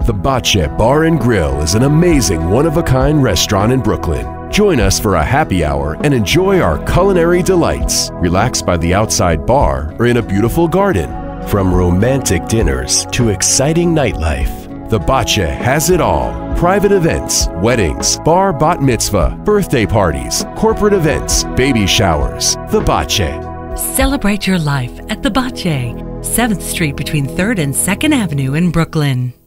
The Bahche Bar and Grill is an amazing one-of-a-kind restaurant in Brooklyn. Join us for a happy hour and enjoy our culinary delights. Relax by the outside bar or in a beautiful garden. From romantic dinners to exciting nightlife, the Bahche has it all. Private events, weddings, bar bat mitzvah, birthday parties, corporate events, baby showers. The Bahche. Celebrate your life at the Bahche, 7th Street between 3rd and 2nd Avenue in Brooklyn.